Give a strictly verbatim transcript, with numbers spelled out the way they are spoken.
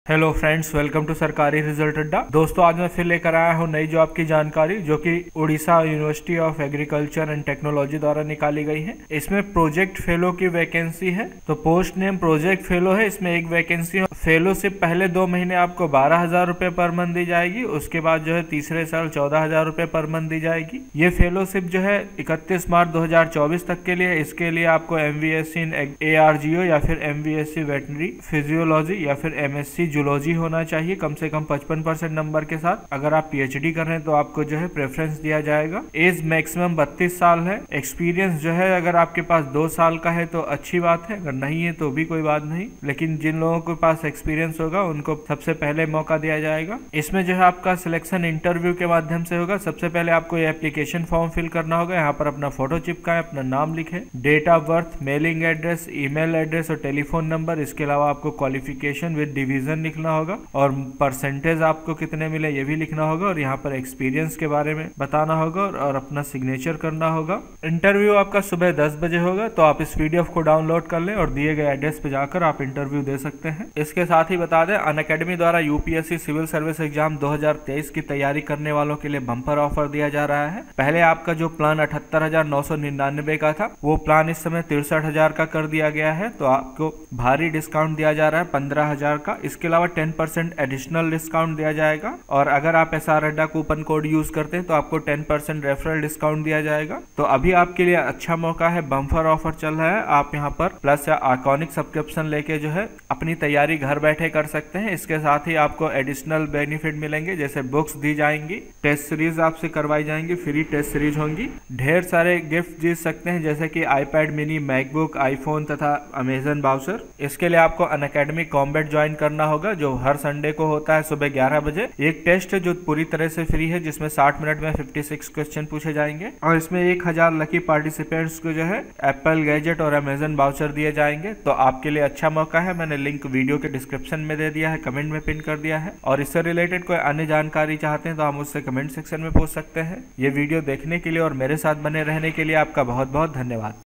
Hello friends, welcome to Sarkari result Adda. दोस्तों, आज मैं फिर लेकर आया हूं नई जॉब की जानकारी जो कि Orissa university of agriculture and technology द्वारा निकाली गई है। इसमें प्रोजेक्ट फेलो की वैकेंसी है, तो पोस्ट नेम प्रोजेक्ट फेलो है। इसमें एक वैकेंसी है। फेलोशिप पहले दो महीने आपको बारह हजार रुपए पर मंथ दी जाएगी, उसके बाद जो है तीसरे साल चौदह हजार रुपए पर मंथ दी जाएगी। ये फेलोशिप जो है इकतीस मार्च दो हजार चौबीस तक के लिए। इसके लिए आपको M V S C in A R G O या फिर M V S C veterinary physiology या फिर एम एस सी जूलॉजी होना चाहिए, कम से कम पचपन परसेंट नंबर के साथ। अगर आप पी एच डी कर रहे हैं तो आपको जो है प्रेफरेंस दिया जाएगा। एज मैक्सिमम बत्तीस साल है। एक्सपीरियंस जो है अगर आपके पास दो साल का है तो अच्छी बात है, अगर नहीं है तो भी कोई बात नहीं, लेकिन जिन लोगों के पास एक्सपीरियंस होगा उनको सबसे पहले मौका दिया जाएगा। इसमें जो है आपका सिलेक्शन इंटरव्यू के माध्यम से होगा। सबसे पहले आपको ये एप्लीकेशन फॉर्म फिल करना होगा। यहाँ पर अपना फोटो चिपकाएं, अपना नाम लिखें, date of birth, mailing address, email address और टेलीफोन नंबर। इसके अलावा आपको क्वालिफिकेशन विद डिवीजन लिखना होगा और परसेंटेज आपको कितने मिले ये भी लिखना होगा और यहाँ पर एक्सपीरियंस के बारे में बताना होगा और, और अपना सिग्नेचर करना होगा। इंटरव्यू आपका सुबह दस बजे होगा, तो आप इस पीडीएफ को डाउनलोड कर लें और दिए गए एड्रेस पे जाकर आप इंटरव्यू दे सकते हैं। इसके साथ ही बता दें, अनअकैडमी द्वारा यूपीएससी सिविल सर्विस एग्जाम दो हजार तेईस की तैयारी करने वालों के लिए बम्पर ऑफर दिया जा रहा है। पहले आपका जो प्लान अठहत्तर हजार नौ सौ निन्यानवे का था, वो प्लान इस समय तिरसठ हजार का कर दिया गया है, तो आपको भारी डिस्काउंट दिया जा रहा है पंद्रह हजार का। इसके अलावा टेन परसेंट एडिशनल डिस्काउंट दिया जाएगा और अगर आप S R Adda coupon code use करते हैं तो आपको टेन परसेंट रेफरल डिस्काउंट दिया जाएगा। तो अभी आपके लिए अच्छा मौका है, बम्पर ऑफर चल रहा है। आप यहाँ पर प्लस या आइकॉनिक सब्सक्रिप्शन लेके जो है अपनी तैयारी घर बैठे कर सकते हैं। इसके साथ ही आपको एडिशनल बेनिफिट मिलेंगे, जैसे बुक्स दी जाएंगी, टेस्ट सीरीज आपसे करवाई जाएंगी, फ्री टेस्ट सीरीज होंगी, ढेर सारे गिफ्ट जीत सकते हैं जैसे कि आईपैड मिनी, मैकबुक, आईफोन तथा अमेजन बाउचर। इसके लिए आपको अनअकैडमी कॉम्बैट ज्वाइन करना होगा जो हर संडे को होता है सुबह ग्यारह बजे। एक टेस्ट जो पूरी तरह से फ्री है, जिसमें साठ मिनट में छप्पन क्वेश्चन पूछे जाएंगे और इसमें एक हजार लकी पार्टिसिपेंट्स को जो है एप्पल गैजेट और अमेजन बाउचर दिए जाएंगे। तो आपके लिए अच्छा मौका है। मैंने लिंक वीडियो के डिस्क्रिप्शन में दे दिया है, कमेंट में पिन कर दिया है और इससे रिलेटेड कोई अन्य जानकारी चाहते हैं तो आप मुझसे कमेंट सेक्शन में पूछ सकते हैं। ये वीडियो देखने के लिए और मेरे साथ बने रहने के लिए आपका बहुत बहुत धन्यवाद।